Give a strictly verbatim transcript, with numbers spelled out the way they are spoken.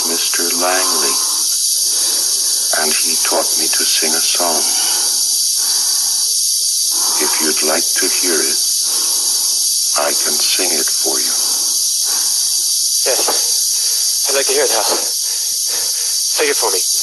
Mister Langley, and he taught me to sing a song. If you'd like to hear it, I can sing it for you. Yes, I'd like to hear it, Hal. Sing it for me.